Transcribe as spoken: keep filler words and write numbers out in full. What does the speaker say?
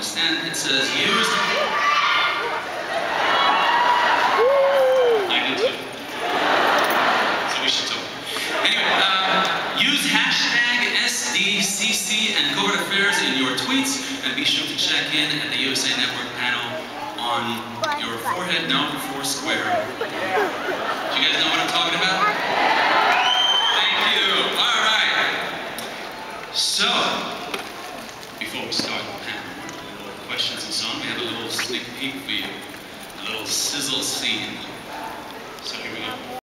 understand. It says use. I do too. So we should talk. Anyway, um, use hashtag S D C C and Covert Affairs in your tweets, and be sure to check in at the U S A Network panel on your forehead, no, four square. Do you guys know what I'm talking about? Thank you. All right. So, before we start the panel, a little questions and so on, we have a little sneak peek for you, a little sizzle scene. So here we go.